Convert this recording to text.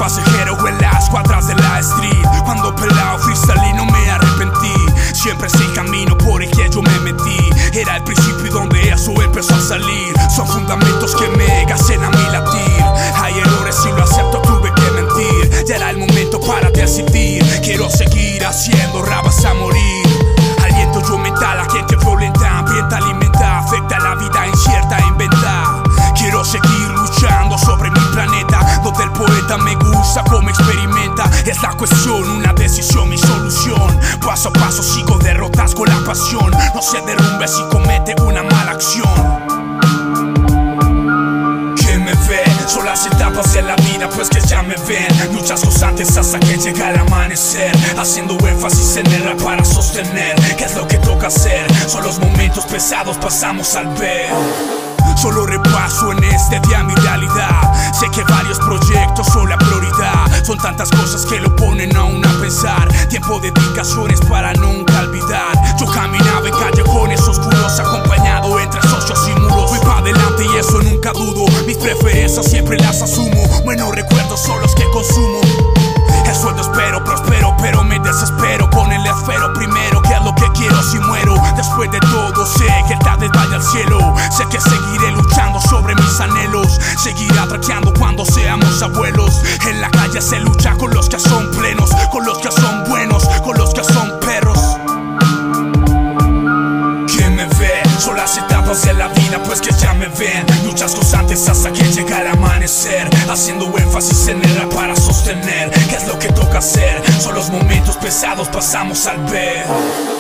pasajero en las cuadras de la street. Cuando pelao freestyle y no me arrepentí. Siempre ese camino por el que yo me metí. Era el principio donde eso empezó a salir. Son fundamentos que me hacen a mí latir. Hay errores y lo acepto, tuve que mentir. Ya era el momento para decidir. Quiero seguir haciendo rabas a morir. Aliento yo mental, la gente violenta, ambienta, alimenta, afecta la vida incierta, inventa. Quiero seguir luchando sobre mi planeta, donde el poeta me gusta como experimenta. Es la cuestión, una decisión, mi solución. Paso a paso sigo derrotas con la pasión. No se derrumbe si comete una mala acción. Son las etapas de la vida pues que ya me ven. Luchas constantes hasta que llega el amanecer, haciendo énfasis en el rap para sostener qué es lo que toca hacer. Son los momentos pesados, pasamos al ver. Solo repaso en este día mi realidad. Sé que varios proyectos son la prioridad. Son tantas cosas que lo ponen a uno a pensar. Tiempo de dedicaciones para nunca olvidar. Yo caminaba en callejones oscuros, acompañado entre socios y muros. Voy pa' adelante y eso nunca dudo. Mis preferencias siempre las asumo. Buenos recuerdos son los que consumo. El sueldo espero, prospero, pero me desespero con el esfero primero, que es lo que quiero si muero. Después de todo sé que el tarde vaya al cielo. Sé que seguiré luchando sobre mis anhelos. Seguiré trateando cuando seamos abuelos. En la calle se lucha con los que son plenos, con los que son buenos, con los que son perros. ¿Quién me ve? Son las etapas de la vida pues que ya me ven. Luchas constantes hasta que llega el amanecer, haciendo énfasis en el rap para sostener qué es lo que toca hacer. Son los momentos pesados, pasamos al ver.